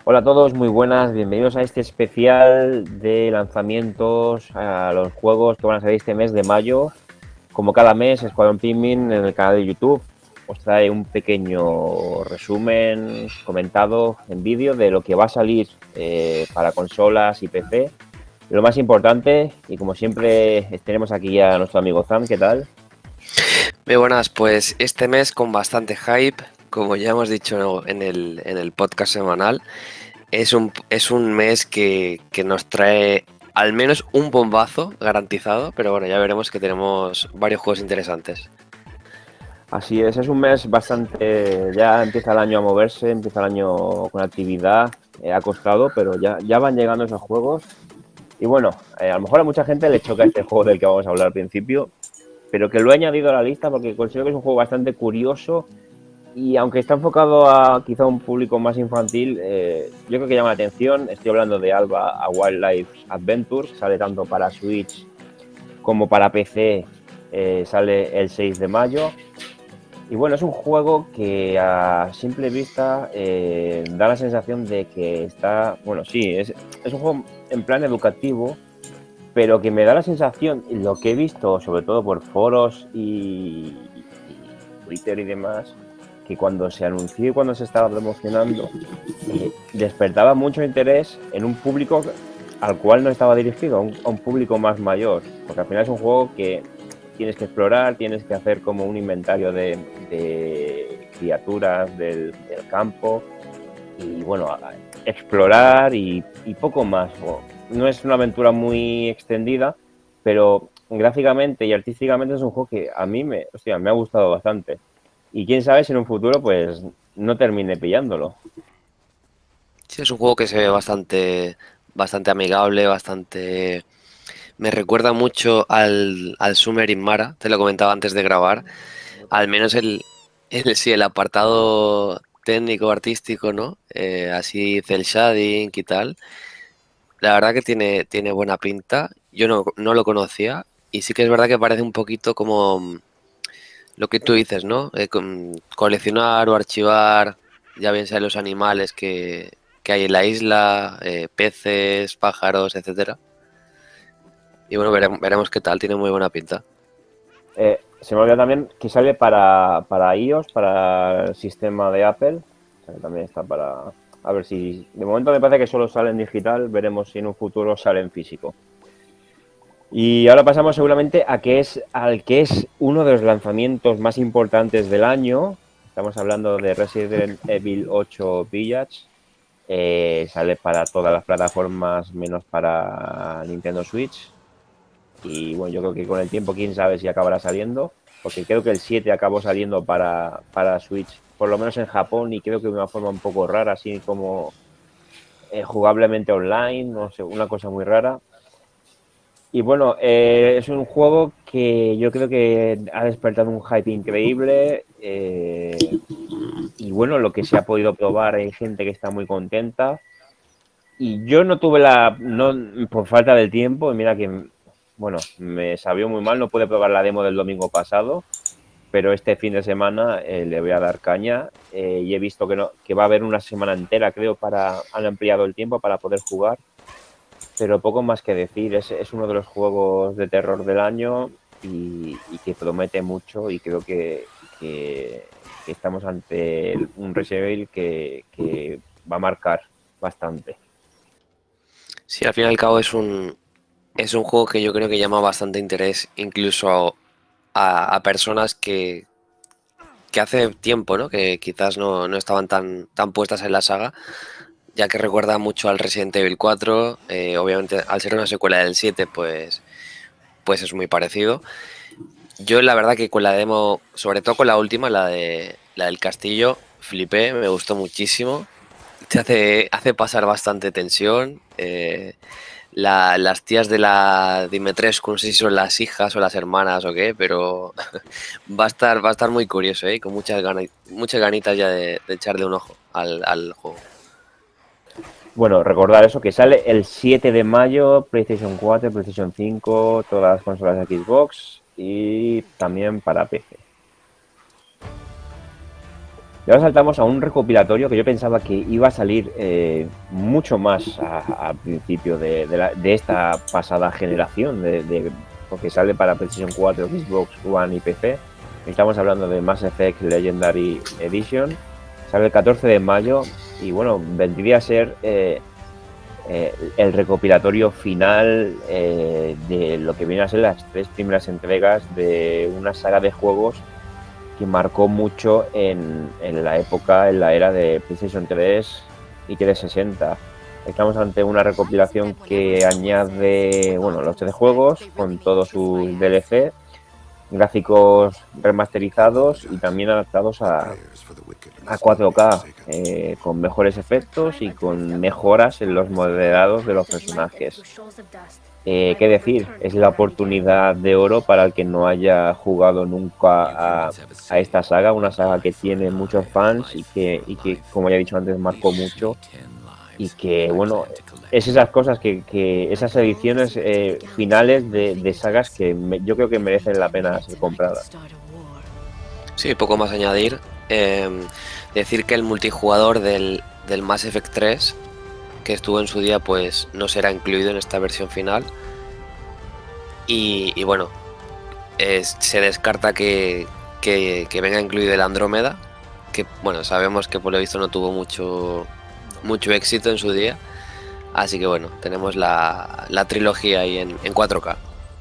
Hola a todos, muy buenas, bienvenidos a este especial de lanzamientos a los juegos que van a salir este mes de mayo. Como cada mes, Escuadrón Pikmin en el canal de YouTube os trae un pequeño resumen comentado en vídeo de lo que va a salir para consolas y PC. Lo más importante, y como siempre tenemos aquí a nuestro amigo Zam, ¿qué tal? Muy buenas, pues este mes con bastante hype, como ya hemos dicho en el podcast semanal, es un mes que nos trae al menos un bombazo garantizado, pero bueno, ya veremos que tenemos varios juegos interesantes. Así es un mes bastante, ya empieza el año a moverse, empieza el año con actividad, ha costado, pero ya van llegando esos juegos. Y bueno, a lo mejor a mucha gente le choca este juego del que vamos a hablar al principio, pero que lo he añadido a la lista porque considero que es un juego bastante curioso y aunque está enfocado a quizá un público más infantil, yo creo que llama la atención. Estoy hablando de Alba a Wildlife Adventures, sale tanto para Switch como para PC, sale el 6 de mayo. Y bueno, es un juego que a simple vista da la sensación de que está, bueno, sí, es un juego en plan educativo, pero que me da la sensación, lo que he visto, sobre todo por foros y Twitter y demás, que cuando se anunció y cuando se estaba promocionando, despertaba mucho interés en un público al cual no estaba dirigido, a un público más mayor, porque al final es un juego que tienes que explorar, tienes que hacer como un inventario de criaturas del campo y bueno, explorar y poco más. No es una aventura muy extendida, pero gráficamente y artísticamente es un juego que a mí me ha gustado bastante. Y quién sabe si en un futuro pues no termine pillándolo. Sí, es un juego que se ve bastante amigable, bastante. Me recuerda mucho al Submarine Mara, te lo comentaba antes de grabar. Al menos sí, el apartado técnico, artístico, ¿no? Así cel shading y tal. La verdad que tiene buena pinta. Yo no lo conocía. Y sí que es verdad que parece un poquito como lo que tú dices, ¿no? Coleccionar o archivar, ya bien sea los animales que hay en la isla, peces, pájaros, etcétera. Y bueno, veremos qué tal, tiene muy buena pinta. Se me olvidó también que sale para iOS, para el sistema de Apple. O sea, que también está para... A ver si... De momento me parece que solo sale en digital, veremos si en un futuro sale en físico. Y ahora pasamos seguramente al que es uno de los lanzamientos más importantes del año. Estamos hablando de Resident Evil 8 Village. Sale para todas las plataformas menos para Nintendo Switch. Y bueno, yo creo que con el tiempo, quién sabe si acabará saliendo, porque creo que el 7 acabó saliendo para Switch, por lo menos en Japón, y creo que de una forma un poco rara, así como jugablemente online, no sé, una cosa muy rara. Y bueno, es un juego que yo creo que ha despertado un hype increíble. Y bueno, lo que se ha podido probar, hay gente que está muy contenta. Y yo no tuve no, por falta del tiempo, y mira que, bueno, me sabió muy mal, no pude probar la demo del domingo pasado, pero este fin de semana le voy a dar caña y he visto que, no, que va a haber una semana entera, creo, han ampliado el tiempo para poder jugar, pero poco más que decir, es uno de los juegos de terror del año y que promete mucho y creo que estamos ante un Resident Evil que va a marcar bastante. Sí, al fin y al cabo es un juego que yo creo que llama bastante interés incluso a personas que hace tiempo, ¿no? Que quizás no estaban tan puestas en la saga, ya que recuerda mucho al Resident Evil 4, obviamente al ser una secuela del 7, pues es muy parecido. Yo la verdad que con la demo, sobre todo con la última, la del castillo, flipé, me gustó muchísimo. Te hace pasar bastante tensión. Las tías de la Dimitrescu, no sé si son las hijas o las hermanas o qué, pero va a estar muy curioso, ¿eh? Con muchas ganitas ya de echarle un ojo al juego. Bueno, recordar eso, que sale el 7 de mayo, PlayStation 4, PlayStation 5, todas las consolas de Xbox y también para PC. Y ahora saltamos a un recopilatorio que yo pensaba que iba a salir mucho más al principio de esta pasada generación, porque sale para PlayStation 4, Xbox One y PC. Estamos hablando de Mass Effect Legendary Edition. Sale el 14 de mayo y bueno, vendría a ser el recopilatorio final de lo que vienen a ser las 3 primeras entregas de una saga de juegos que marcó mucho en la época, en la era de PlayStation 3 y 360. Estamos ante una recopilación que añade, bueno, los 3 juegos con todos sus DLC, gráficos remasterizados y también adaptados a 4K, con mejores efectos y con mejoras en los modelados de los personajes. ¿Qué decir? Es la oportunidad de oro para el que no haya jugado nunca a esta saga, una saga que tiene muchos fans y que, como ya he dicho antes, marcó mucho. Y que, bueno, es esas cosas esas ediciones finales de sagas que yo creo que merecen la pena ser compradas. Sí, poco más añadir. Decir que el multijugador del Mass Effect 3, que estuvo en su día, pues no será incluido en esta versión final. Y bueno, se descarta que venga incluido el Andrómeda, que bueno, sabemos que por lo visto no tuvo mucho éxito en su día. Así que bueno, tenemos la trilogía ahí en 4K.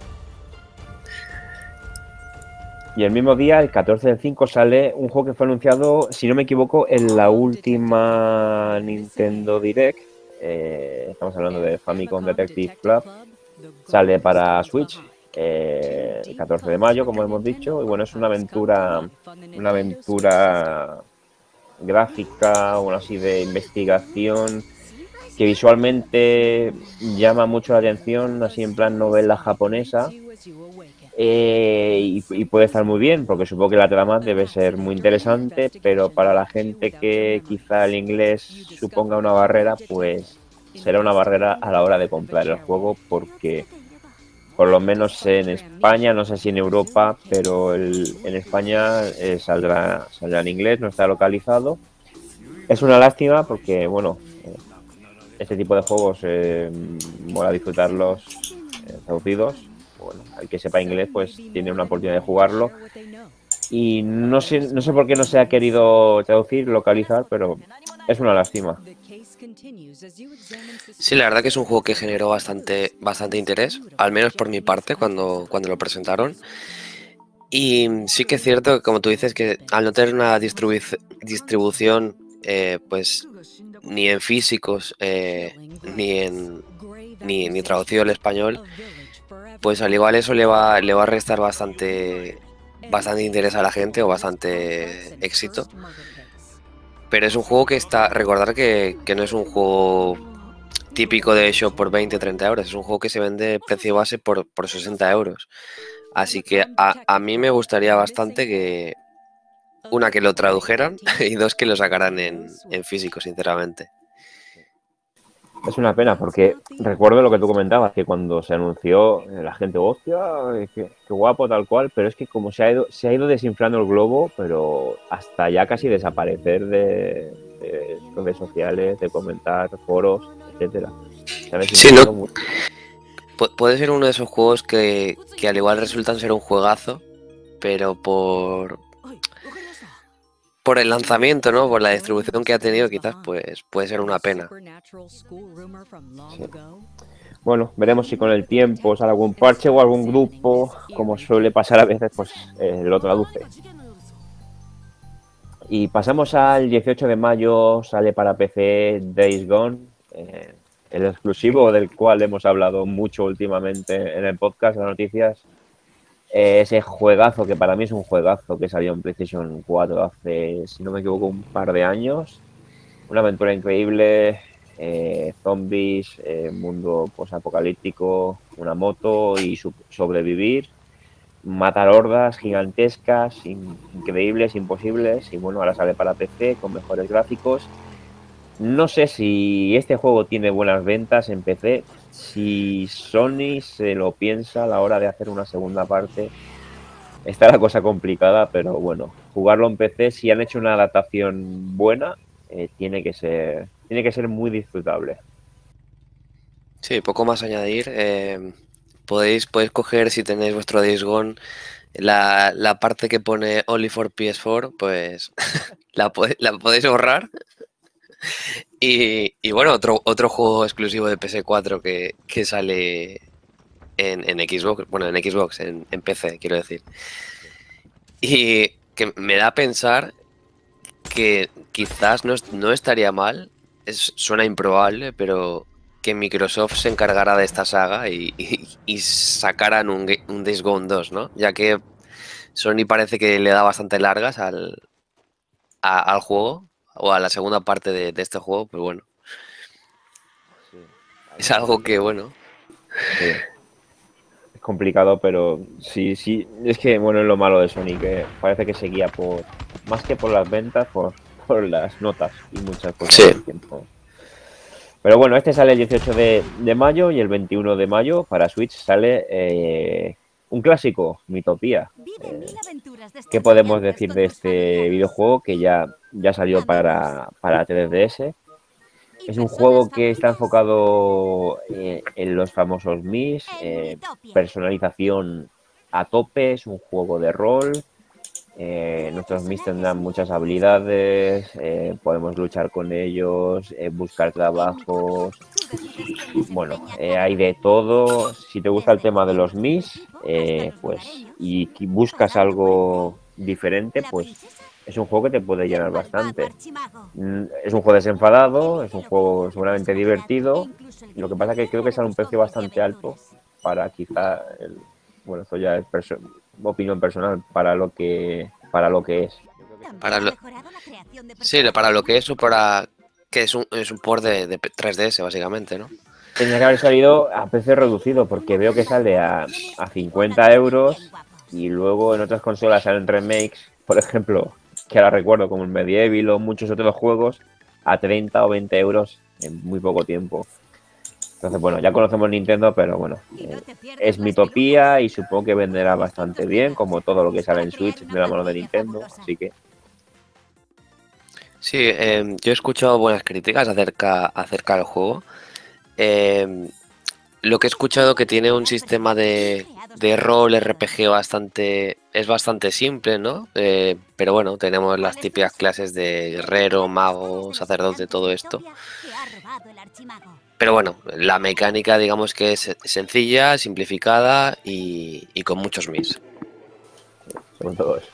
Y el mismo día, el 14 del 5, sale un juego que fue anunciado, si no me equivoco, en la última Nintendo Direct. Estamos hablando de Famicom Detective Club. Sale para Switch el 14 de mayo, como hemos dicho. Y bueno, es una aventura gráfica, bueno, así de investigación, que visualmente llama mucho la atención, así en plan novela japonesa. Y puede estar muy bien, porque supongo que la trama debe ser muy interesante, pero para la gente que quizá el inglés suponga una barrera, pues será una barrera a la hora de comprar el juego, porque por lo menos en España, no sé si en Europa, pero en España saldrá en inglés, no está localizado. Es una lástima porque, bueno, este tipo de juegos mola disfrutarlos traducidos. Bueno, el que sepa inglés pues tiene una oportunidad de jugarlo. Y no sé por qué no se ha querido traducir, localizar, pero es una lástima. Sí, la verdad que es un juego que generó bastante interés, al menos por mi parte, cuando lo presentaron. Y sí que es cierto, como tú dices, que al no tener una distribución, pues ni en físicos, ni traducido al español, pues al igual eso le va a restar bastante interés a la gente o bastante éxito. Pero es un juego que recordar que no es un juego típico de shop por 20-30 euros, es un juego que se vende precio base por 60 euros. Así que a mí me gustaría bastante que, una, que lo tradujeran y dos, que lo sacaran en físico, sinceramente. Es una pena porque recuerdo lo que tú comentabas, que cuando se anunció la gente, hostia, qué guapo tal cual, pero es que como se ha ido desinflando el globo, pero hasta ya casi desaparecer de redes sociales, de comentar, foros, etcétera. Sí, no, puede ser uno de esos juegos que al igual resultan ser un juegazo, pero por el lanzamiento, ¿no? Por la distribución que ha tenido, quizás pues puede ser una pena. Sí. Bueno, veremos si con el tiempo sale algún parche o algún grupo, como suele pasar a veces, pues lo traduce. Y pasamos al 18 de mayo, sale para PC Days Gone, el exclusivo del cual hemos hablado mucho últimamente en el podcast, en las noticias. Ese juegazo, que para mí es un juegazo, que salió en PlayStation 4 hace, si no me equivoco, un par de años. Una aventura increíble, zombies, mundo posapocalíptico, una moto y sobrevivir, matar hordas gigantescas, increíbles, imposibles. Y bueno, ahora sale para PC con mejores gráficos. No sé si este juego tiene buenas ventas en PC, si Sony se lo piensa a la hora de hacer una segunda parte, está la cosa complicada, pero bueno, jugarlo en PC, si han hecho una adaptación buena, tiene que ser muy disfrutable. Sí, poco más añadir. Podéis coger, si tenéis vuestro Days Gone, la parte que pone Only for PS4, pues la podéis borrar. Y bueno, otro juego exclusivo de PS4 que sale en Xbox, bueno, en Xbox, en PC, quiero decir. Y que me da a pensar que quizás no estaría mal, suena improbable, pero que Microsoft se encargara de esta saga y sacaran un Days Gone 2, ¿no? Ya que Sony parece que le da bastante largas al juego o a la segunda parte de este juego, pues bueno, Sí, es algo que, bueno, sí, es complicado, pero sí, sí, es que bueno, es lo malo de Sony, que parece que se guía más que por las ventas, por las notas y muchas cosas sí. así que no. Pero bueno, este sale el 18 de mayo y el 21 de mayo para Switch sale un clásico, Mitopía. ¿Qué podemos decir de este videojuego que ya salió para 3DS? Es un juego que está enfocado en los famosos Mis, personalización a tope, es un juego de rol. Nuestros Mis tendrán muchas habilidades, podemos luchar con ellos, buscar trabajos. Bueno, hay de todo. Si te gusta el tema de los Mis, pues y buscas algo diferente, pues es un juego que te puede llenar bastante. Es un juego desenfadado, es un juego seguramente divertido. Lo que pasa es que creo que sale a un precio bastante alto para quizá bueno, esto ya es opinión personal para lo que es. Para lo, sí, para lo que es o para que es un port de 3DS, básicamente, ¿no? Tenía que haber salido a precio reducido porque veo que sale a 50 euros y luego en otras consolas salen remakes, por ejemplo, que ahora recuerdo como el Medieval o muchos otros juegos, a 30 o 20 euros en muy poco tiempo. Entonces, bueno, ya conocemos Nintendo, pero bueno, es Mitopía y supongo que venderá bastante bien, como todo lo que sale en Switch de la mano de Nintendo, así que... Sí, yo he escuchado buenas críticas acerca del juego. Em, lo que he escuchado que tiene un sistema de rol RPG es bastante simple, ¿no? Pero bueno, tenemos las típicas clases de guerrero, mago, sacerdote, todo esto. Pero bueno, la mecánica digamos que es sencilla, simplificada y con muchos mis. Sobre todo eso.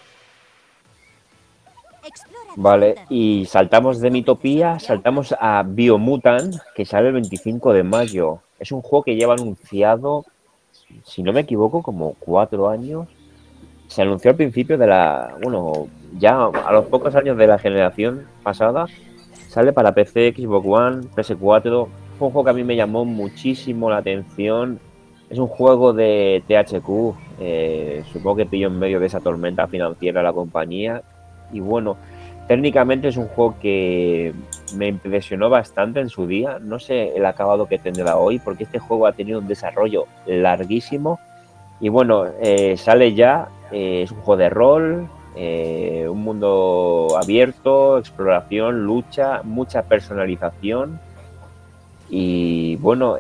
Vale, y saltamos de Mitopía, saltamos a Biomutant, que sale el 25 de mayo. Es un juego que lleva anunciado, si no me equivoco, como 4 años. Se anunció al principio bueno, ya a los pocos años de la generación pasada. Sale para PC, Xbox One, PS4. Fue un juego que a mí me llamó muchísimo la atención. Es un juego de THQ. Supongo que pilló en medio de esa tormenta financiera la compañía. Y bueno, técnicamente es un juego que me impresionó bastante en su día. No sé el acabado que tendrá hoy, porque este juego ha tenido un desarrollo larguísimo. Y bueno, sale ya, es un juego de rol, un mundo abierto, exploración, lucha, mucha personalización. Y bueno,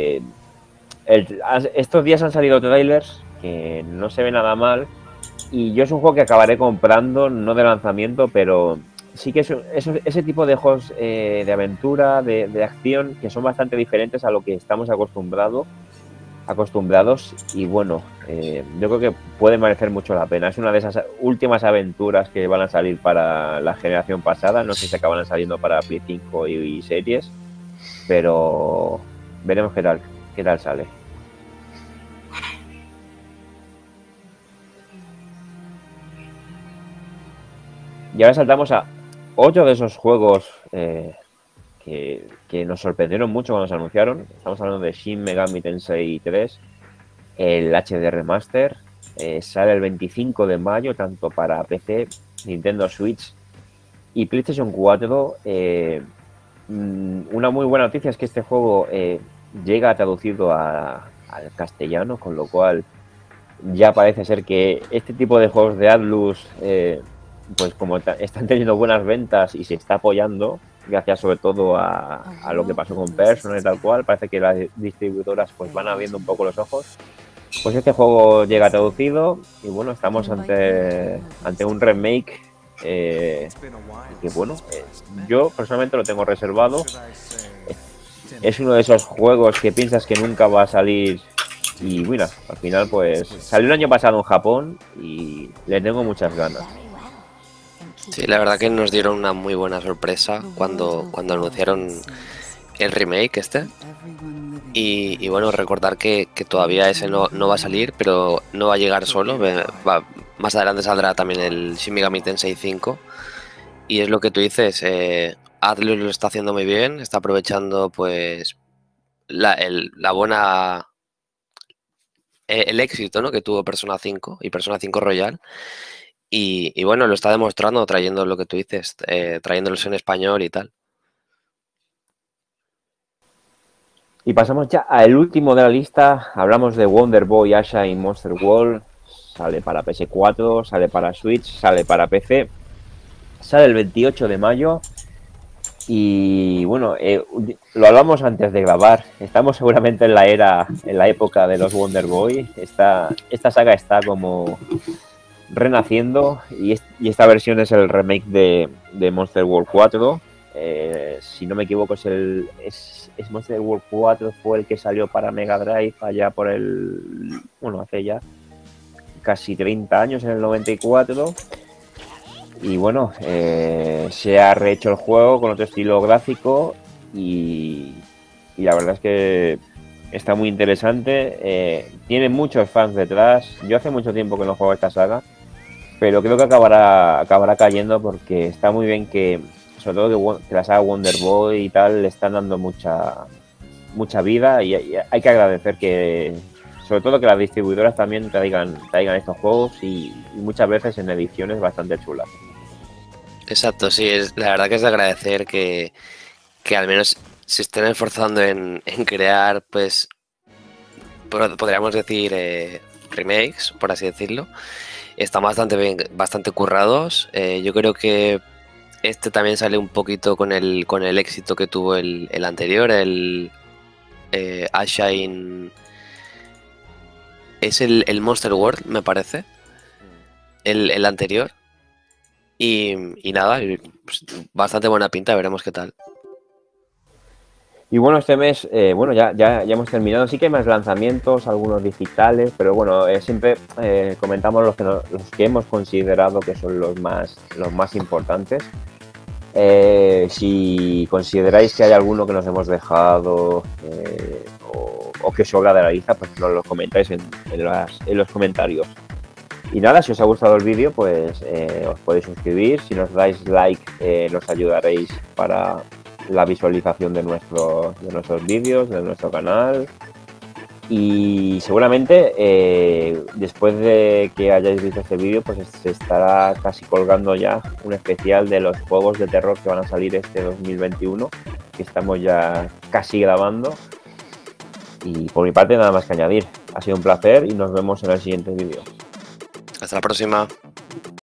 estos días han salido trailers que no se ve nada mal. Y yo es un juego que acabaré comprando, no de lanzamiento, pero sí que es ese tipo de juegos de aventura, de acción, que son bastante diferentes a lo que estamos acostumbrados y bueno, yo creo que puede merecer mucho la pena. Es una de esas últimas aventuras que van a salir para la generación pasada, no sé si acaban saliendo para Play 5 y series, pero veremos qué tal sale. Y ahora saltamos a otro de esos juegos que nos sorprendieron mucho cuando se anunciaron. Estamos hablando de Shin Megami Tensei 3, el HD Remaster. Sale el 25 de mayo, tanto para PC, Nintendo Switch y PlayStation 4. Una muy buena noticia es que este juego llega traducido al castellano, con lo cual ya parece ser que este tipo de juegos de Atlus, pues como están teniendo buenas ventas y se está apoyando, gracias sobre todo a lo que pasó con Persona y tal cual, parece que las distribuidoras pues van abriendo un poco los ojos. Pues este juego llega traducido y bueno, estamos ante un remake que bueno, yo personalmente lo tengo reservado. Es uno de esos juegos que piensas que nunca va a salir y mira, al final pues salió el año pasado en Japón y le tengo muchas ganas. Sí, la verdad que nos dieron una muy buena sorpresa cuando anunciaron el remake este. Y bueno, recordar que todavía ese no va a salir, pero no va a llegar solo. Más adelante saldrá también el Shin Megami Tensei 5. Y es lo que tú dices, Atlus lo está haciendo muy bien, está aprovechando pues la buena el éxito, ¿no?, que tuvo Persona 5 y Persona 5 Royal. Y bueno, lo está demostrando trayendo lo que tú dices, trayéndolos en español y tal. Y pasamos ya al último de la lista. Hablamos de Wonder Boy Asha y Monster World. Sale para PS4, sale para Switch, sale para PC. Sale el 28 de mayo. Y bueno, lo hablamos antes de grabar. Estamos seguramente en la época de los Wonder Boy. Esta saga está como renaciendo y esta versión es el remake de Monster World 4. Si no me equivoco es Monster World 4 fue el que salió para Mega Drive allá hace ya casi 30 años, en el 94. Y bueno, se ha rehecho el juego con otro estilo gráfico y la verdad es que está muy interesante. Tiene muchos fans detrás. Yo hace mucho tiempo que no juego esta saga, pero creo que acabará cayendo porque está muy bien que, sobre todo que la saga Wonder Boy y tal, le están dando mucha vida y hay que agradecer que, sobre todo que las distribuidoras también traigan estos juegos y muchas veces en ediciones bastante chulas. Exacto, sí, la verdad que es de agradecer que al menos se estén esforzando en crear, pues, podríamos decir, remakes, por así decirlo. Están bastante bien, bastante currados. Yo creo que este también sale un poquito con el éxito que tuvo el anterior, el Ashine. Es el Monster World, me parece. El anterior. Y nada, pues, bastante buena pinta, veremos qué tal. Y bueno, este mes, ya hemos terminado. Sí que hay más lanzamientos, algunos digitales, pero bueno, siempre comentamos los que hemos considerado que son los más importantes. Si consideráis que hay alguno que nos hemos dejado o que sobra de la lista, pues nos lo comentáis en los comentarios. Y nada, si os ha gustado el vídeo, pues os podéis suscribir. Si nos dais like, nos ayudaréis para la visualización de nuestros vídeos, de nuestro canal. Y seguramente después de que hayáis visto este vídeo, pues se estará casi colgando ya un especial de los juegos de terror que van a salir este 2021, que estamos ya casi grabando. Y por mi parte nada más que añadir. Ha sido un placer y nos vemos en el siguiente vídeo. Hasta la próxima.